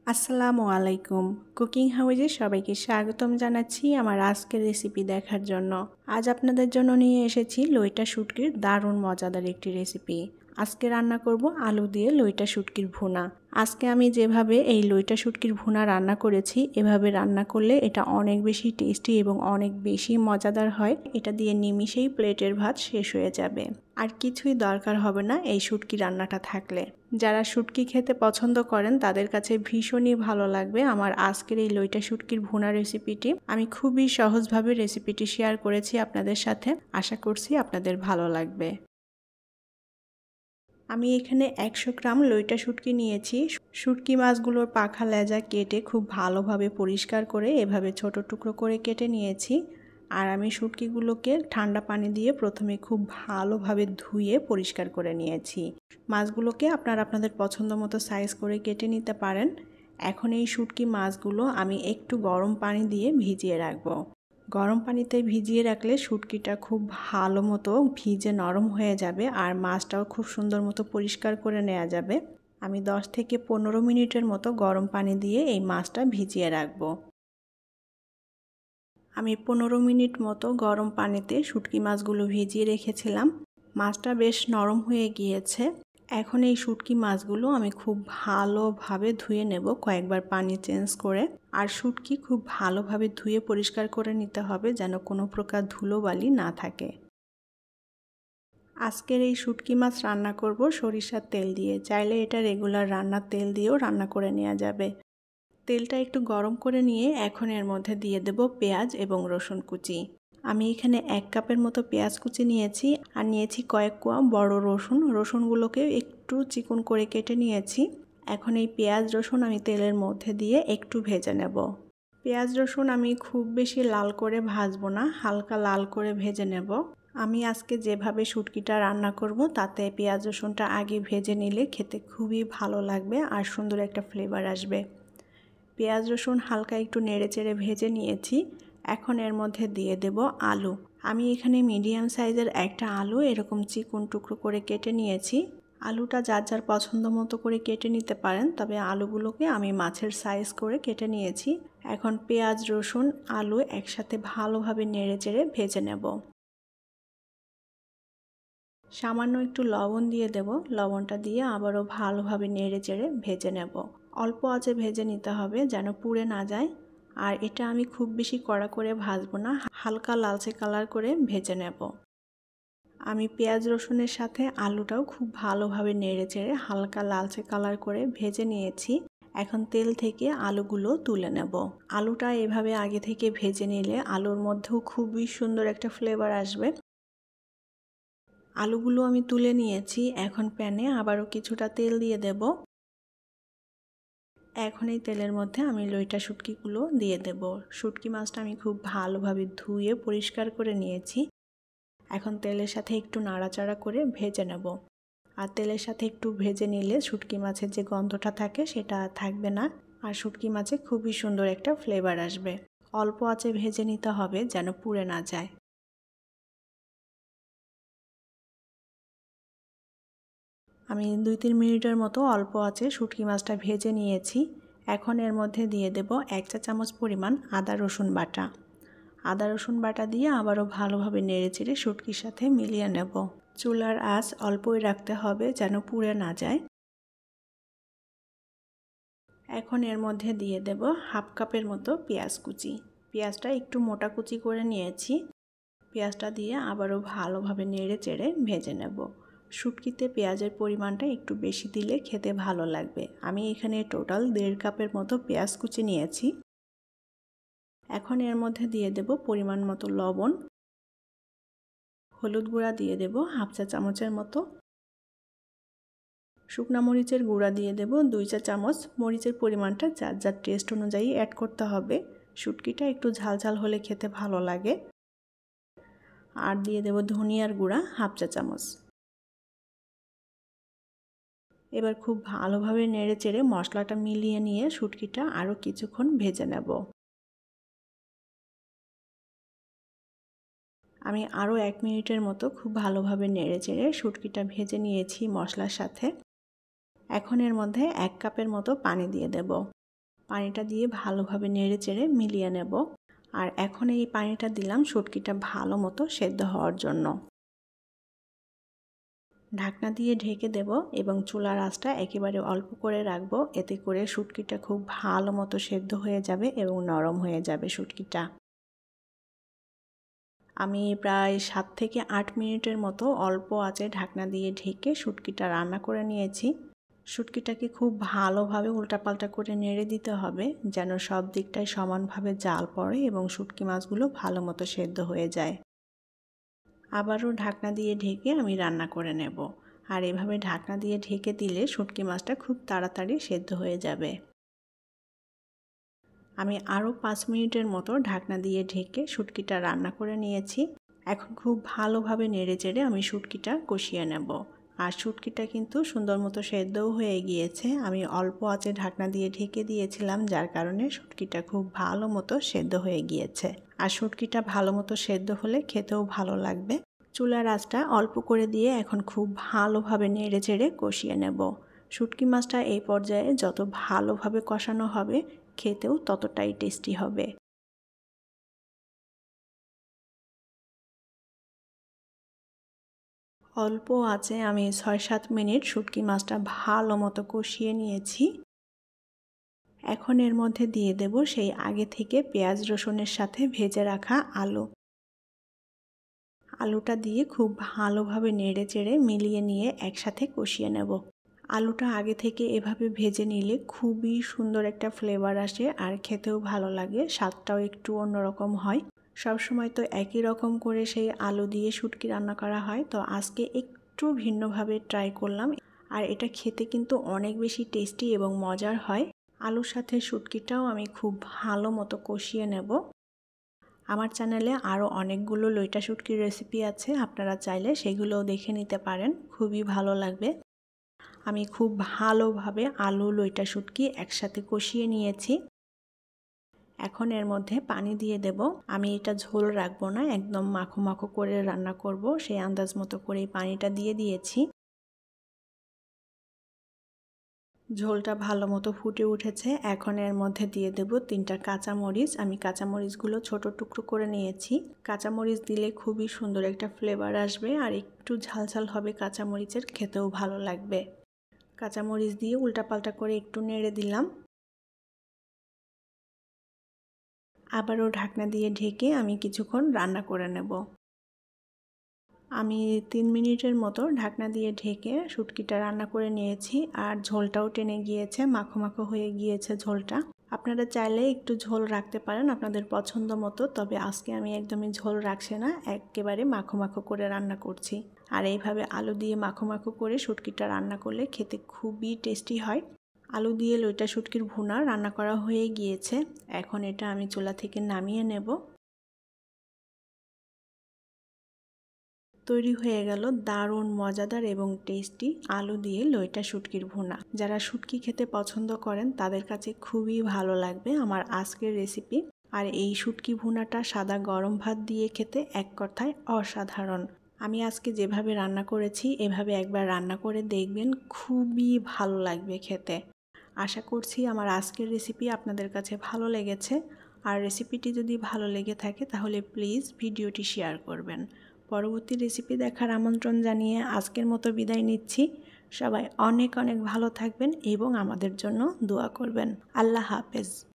আসসালামু আলাইকুম। কুকিং হাউজে সবাইকে স্বাগতম জানাচ্ছি আমার আজকের রেসিপি দেখার জন্য। আজ আপনাদের জন্য নিয়ে এসেছি লইটা শুটকির দারুণ মজাদার একটি রেসিপি। আজকে রান্না করব আলু দিয়ে লইটা শুটকির ভুনা। আজকে আমি যেভাবে এই লইটা শুটকির ভুনা রান্না করেছি, এভাবে রান্না করলে এটা অনেক বেশি টেস্টি এবং অনেক বেশি মজাদার হয়। এটা দিয়ে নিমিষেই প্লেটের ভাত শেষ হয়ে যাবে। আর কিছুই দরকার হবে না এই শুটকি রান্নাটা থাকলে। যারা শুটকি খেতে পছন্দ করেন তাদের কাছে ভীষণই ভালো লাগবে আমার আজকের এই লইটা শুটকির ভুনা রেসিপিটি। আমি খুবই সহজভাবে রেসিপিটি শেয়ার করেছি আপনাদের সাথে। আশা করছি আপনাদের ভালো লাগবে। আমি এখানে 100 গ্রাম লইটা শুটকি নিয়েছি। শুটকি মাছগুলোর পাখা লেজা কেটে খুব ভালোভাবে পরিষ্কার করে এভাবে ছোট টুকরো করে কেটে নিয়েছি। আর আমি শুটকিগুলোকে ঠান্ডা পানি দিয়ে প্রথমে খুব ভালোভাবে ধুয়ে পরিষ্কার করে নিয়েছি। মাছগুলোকে আপনারা আপনাদের পছন্দ মতো সাইজ করে কেটে নিতে পারেন। এখন এই শুটকি মাছগুলো আমি একটু গরম পানি দিয়ে ভিজিয়ে রাখবো। গরম পানিতে ভিজিয়ে রাখলে শুটকিটা খুব ভালো মতো ভিজে নরম হয়ে যাবে আর মাছটাও খুব সুন্দর মতো পরিষ্কার করে নেওয়া যাবে। আমি 10 থেকে 15 মিনিটের মতো গরম পানি দিয়ে এই মাছটা ভিজিয়ে রাখবো। আমি 15 মিনিট মতো গরম পানিতে শুটকি মাছগুলো ভিজিয়ে রেখেছিলাম। মাছটা বেশ নরম হয়ে গিয়েছে। এখন এই শুটকি মাছগুলো আমি খুব ভালোভাবে ধুয়ে নেব, কয়েকবার পানি চেঞ্জ করে। আর শুটকি খুব ভালোভাবে ধুয়ে পরিষ্কার করে নিতে হবে যেন কোনো প্রকার ধুলোবালি না থাকে। আজকের এই শুটকি মাছ রান্না করব সরিষার তেল দিয়ে। চাইলে এটা রেগুলার রান্নার তেল দিয়েও রান্না করে নেওয়া যাবে। তেলটা একটু গরম করে নিয়ে এখন এর মধ্যে দিয়ে দেব পেঁয়াজ এবং রসুন কুচি। আমি এখানে 1 কাপের মতো পেঁয়াজ কুচি নিয়েছি আর নিয়েছি কয়েক কোয়া বড় রসুন। রসুনগুলোকে একটু চিকন করে কেটে নিয়েছি। এখন এই পেঁয়াজ রসুন আমি তেলের মধ্যে দিয়ে একটু ভেজে নেব। পেঁয়াজ রসুন আমি খুব বেশি লাল করে ভাজবো না, হালকা লাল করে ভেজে নেব। আমি আজকে যেভাবে শুটকিটা রান্না করব তাতে পেঁয়াজ রসুনটা আগে ভেজে নিলে খেতে খুবই ভালো লাগবে আর সুন্দর একটা ফ্লেভার আসবে। পেঁয়াজ রসুন হালকা একটু নেড়েচেড়ে ভেজে নিয়েছি। এখন এর মধ্যে দিয়ে দেব আলু। আমি এখানে মিডিয়াম সাইজের একটা আলু এরকম চিকন টুকরো করে কেটে নিয়েছি। আলুটা যার যার পছন্দ মতো করে কেটে নিতে পারেন, তবে আলুগুলোকে আমি মাছের সাইজ করে কেটে নিয়েছি। এখন পেঁয়াজ রসুন আলু একসাথে ভালোভাবে নেড়েচেড়ে ভেজে নেব। সামান্য একটু লবণ দিয়ে দেব। লবণটা দিয়ে আবারও ভালোভাবে নেড়েচেড়ে ভেজে নেব। অল্প আঁচে ভেজে নিতে হবে যেন পুড়ে না যায়। আর এটা আমি খুব বেশি কড়া করে ভাজবো না, হালকা লালচে কালার করে ভেজে নেব। আমি পেঁয়াজ রসুনের সাথে আলুটাও খুব ভালোভাবে নেড়েচেড়ে হালকা লালচে কালার করে ভেজে নিয়েছি। এখন তেল থেকে আলুগুলো তুলে নেব। আলুটা এভাবে আগে থেকে ভেজে নিলে আলুর মধ্যেও খুবই সুন্দর একটা ফ্লেভার আসবে। আলুগুলো আমি তুলে নিয়েছি। এখন প্যানে আবারও কিছুটা তেল দিয়ে দেব। এখন এই তেলের মধ্যে আমি লইটা শুটকিগুলো দিয়ে দেব। শুটকি মাছটা আমি খুব ভালোভাবে ধুয়ে পরিষ্কার করে নিয়েছি। এখন তেলের সাথে একটু নাড়াচাড়া করে ভেজে নেব। আর তেলের সাথে একটু ভেজে নিলে শুটকি মাছের যে গন্ধটা থাকে সেটা থাকবে না আর শুটকি মাছে খুবই সুন্দর একটা ফ্লেভার আসবে। অল্প আঁচে ভেজে নিতে হবে যেন পুড়ে না যায়। আমি 2-3 মিনিটের মতো অল্প আঁচে শুটকি মাছটা ভেজে নিয়েছি। এখন এর মধ্যে দিয়ে দেব 1 চা চামচ পরিমাণ আদা রসুন বাটা। আদা রসুন বাটা দিয়ে আবারও ভালোভাবে নেড়েচেড়ে শুটকির সাথে মিলিয়ে নেব। চুলার আঁচ অল্পই রাখতে হবে যেন পুড়ে না যায়। এখন এর মধ্যে দিয়ে দেব 1/2 কাপের মতো পেঁয়াজ কুচি। পেঁয়াজটা একটু মোটা কুচি করে নিয়েছি। পেঁয়াজটা দিয়ে আবারও ভালোভাবে নেড়েচেড়ে ভেজে নেব। শুটকিতে পেঁয়াজের পরিমাণটা একটু বেশি দিলে খেতে ভালো লাগবে। আমি এখানে টোটাল 1.5 কাপের মতো পেঁয়াজ কুচি নিয়েছি। এখন এর মধ্যে দিয়ে দেব পরিমাণ মতো লবণ। হলুদ গুঁড়া দিয়ে দেব 1/2 চা চামচের মতো। শুকনা মরিচের গুঁড়া দিয়ে দেব 2 চা চামচ। মরিচের পরিমাণটা যার যার টেস্ট অনুযায়ী অ্যাড করতে হবে। শুটকিটা একটু ঝাল ঝাল হলে খেতে ভালো লাগে। আর দিয়ে দেব ধনিয়ার গুঁড়া 1/2 চা চামচ। এবার খুব ভালোভাবে নেড়েচেড়ে মশলাটা মিলিয়ে নিয়ে শুটকিটা আরও কিছুক্ষণ ভেজে নেব। আমি আরও 1 মিনিটের মতো খুব ভালোভাবে নেড়েচেড়ে শুটকিটা ভেজে নিয়েছি মশলার সাথে। এখন এর মধ্যে 1 কাপের মতো পানি দিয়ে দেব। পানিটা দিয়ে ভালোভাবে নেড়ে চেড়ে মিলিয়ে নেব। আর এখন এই পানিটা দিলাম শুটকিটা ভালো মতো সেদ্ধ হওয়ার জন্য। ঢাকনা দিয়ে ঢেকে দেব এবং চুলার আঁচটা একেবারে অল্প করে রাখবো, এতে করে শুটকিটা খুব ভালো মতো সেদ্ধ হয়ে যাবে এবং নরম হয়ে যাবে শুটকিটা। আমি প্রায় 7 থেকে 8 মিনিটের মতো অল্প আঁচে ঢাকনা দিয়ে ঢেকে শুটকিটা রান্না করে নিয়েছি। শুটকিটাকে খুব ভালোভাবে উল্টাপাল্টা করে নেড়ে দিতে হবে যেন সব দিকটায় সমানভাবে জাল পড়ে এবং শুটকি মাছগুলো ভালো মতো সেদ্ধ হয়ে যায়। আবারও ঢাকনা দিয়ে ঢেকে আমি রান্না করে নেব। আর এভাবে ঢাকনা দিয়ে ঢেকে দিলে শুটকি মাছটা খুব তাড়াতাড়ি সেদ্ধ হয়ে যাবে। আমি আরও 5 মিনিটের মতো ঢাকনা দিয়ে ঢেকে শুটকিটা রান্না করে নিয়েছি। এখন খুব ভালোভাবে নেড়েচেড়ে আমি শুটকিটা কষিয়ে নেব। আর শুটকিটা কিন্তু সুন্দর মতো সেদ্ধও হয়ে গিয়েছে। আমি অল্প আঁচে ঢাকনা দিয়ে ঢেকে দিয়েছিলাম, যার কারণে শুটকিটা খুব ভালো মতো সেদ্ধ হয়ে গিয়েছে। আর শুটকিটা ভালো মতো সেদ্ধ হলে খেতেও ভালো লাগবে। চুলার আঁচটা অল্প করে দিয়ে এখন খুব ভালোভাবে নেড়েচেড়ে কষিয়ে নেব। শুটকি মাছটা এই পর্যায়ে যত ভালোভাবে কষানো হবে খেতেও ততটাই টেস্টি হবে। অল্প আঁচে আমি 6-7 মিনিট শুটকি মাছটা ভালো মতো কষিয়ে নিয়েছি। এখন এর মধ্যে দিয়ে দেব সেই আগে থেকে পেঁয়াজ রসুনের সাথে ভেজে রাখা আলু। আলুটা দিয়ে খুব ভালোভাবে নেড়েচেড়ে মিলিয়ে নিয়ে একসাথে কষিয়ে নেব। আলুটা আগে থেকে এভাবে ভেজে নিলে খুবই সুন্দর একটা ফ্লেভার আসে আর খেতেও ভালো লাগে, স্বাদটাও একটু অন্যরকম হয়। সবসময় তো একই রকম করে সেই আলু দিয়ে শুটকি রান্না করা হয়, তো আজকে একটু ভিন্নভাবে ট্রাই করলাম। আর এটা খেতে কিন্তু অনেক বেশি টেস্টি এবং মজার হয়। আলুর সাথে শুটকিটাও আমি খুব ভালো মতো কষিয়ে নেব। আমার চ্যানেলে আরও অনেকগুলো লইটা শুটকির রেসিপি আছে, আপনারা চাইলে সেগুলোও দেখে নিতে পারেন, খুবই ভালো লাগবে। আমি খুব ভালোভাবে আলু লইটা শুটকি একসাথে কষিয়ে নিয়েছি। এখন এর মধ্যে পানি দিয়ে দেব। আমি এটা ঝোল রাখবো না, একদম মাখো মাখো করে রান্না করব, সেই আন্দাজ মতো করেই পানিটা দিয়ে দিয়েছি। ঝোলটা ভালো মতো ফুটে উঠেছে। এখন এর মধ্যে দিয়ে দেব 3টা কাঁচামরিচ। আমি কাঁচামরিচগুলো ছোট টুকরো করে নিয়েছি। কাঁচামরিচ দিলে খুবই সুন্দর একটা ফ্লেভার আসবে আর একটু ঝালঝাল হবে কাঁচামরিচের, খেতেও ভালো লাগবে। কাঁচামরিচ দিয়ে উল্টাপাল্টা করে একটু নেড়ে দিলাম। আবারও ঢাকনা দিয়ে ঢেকে আমি কিছুক্ষণ রান্না করে নেব। আমি 3 মিনিটের মতো ঢাকনা দিয়ে ঢেকে শুটকিটা রান্না করে নিয়েছি আর ঝোলটাও টেনে গিয়েছে, মাখো মাখো হয়ে গিয়েছে ঝোলটা। আপনারা চাইলে একটু ঝোল রাখতে পারেন আপনাদের পছন্দ মতো, তবে আজকে আমি একদমই ঝোল রাখছি না, একেবারে মাখো মাখো করে রান্না করছি। আর এইভাবে আলু দিয়ে মাখো মাখো করে শুটকিটা রান্না করলে খেতে খুবই টেস্টি হয়। আলু দিয়ে লইটা শুটকির ভুনা রান্না করা হয়ে গিয়েছে। এখন এটা আমি চুলা থেকে নামিয়ে নেব। তৈরি হয়ে গেল দারুণ মজাদার এবং টেস্টি আলু দিয়ে লইটা শুটকির ভুনা। যারা শুটকি খেতে পছন্দ করেন তাদের কাছে খুবই ভালো লাগবে আমার আজকের রেসিপি। আর এই শুটকি ভুনাটা সাদা গরম ভাত দিয়ে খেতে এক কথায় অসাধারণ। আমি আজকে যেভাবে রান্না করেছি এভাবে একবার রান্না করে দেখবেন, খুবই ভালো লাগবে খেতে। আশা করছি আমার আজকের রেসিপি আপনাদের কাছে ভালো লেগেছে। আর রেসিপিটি যদি ভালো লেগে থাকে তাহলে প্লিজ ভিডিওটি শেয়ার করবেন। পরবর্তী রেসিপি দেখার আমন্ত্রণ জানিয়ে আজকের মতো বিদায় নিচ্ছি। সবাই অনেক অনেক ভালো থাকবেন এবং আমাদের জন্য দোয়া করবেন। আল্লাহ হাফেজ।